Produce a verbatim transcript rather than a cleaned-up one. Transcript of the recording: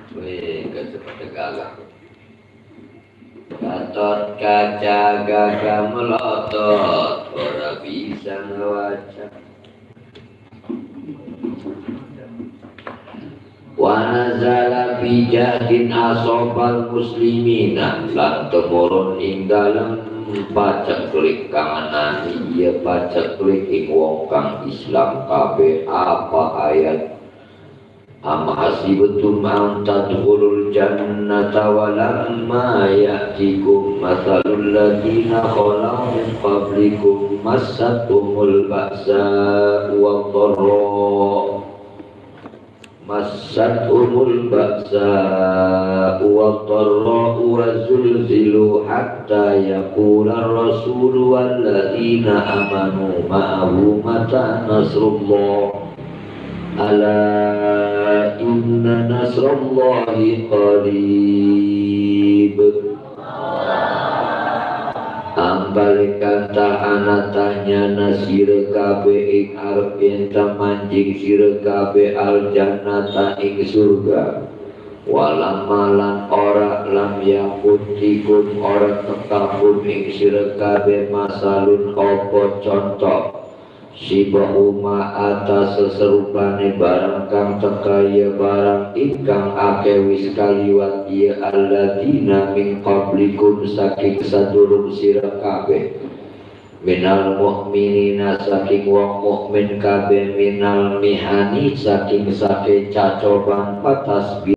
Wih, gak seperti gagah. Gatot kaca gagah melotot, ora bisa ngewaca. Wa nazala fi jahdin asobal muslimina, lan temurun ing dalem pacak klik kanganan iya pacak klik ing wong kang Islam kabeh apa ayat am hasibatum an tadkhulul jannata wa lamma ya'tikum mathalul ladzina khalaw min qablikum massatumul ba'sa wa dharra massatumul ba'sa wa dharra wa zulzilu hatta yaqula ar-rasulu wal ladzina amanu ma'ahu mata nasrullah ala inna nasrallahi qarib. Ambal kata anatanya nasir kabe ing arep enta manjing sir kabe al jannata ing surga walam malan ora lam yakutikum ora tekapun ing sir kabe masalun opo contoh sibahuma atas seserupane barang kang tekaya barang ingkang ake wis kaliwat iya alladzina min qablikum saking sadurung sira kabeh minal mu'minina saking wong mukmin kabeh minal mihani saking sake cacobang patas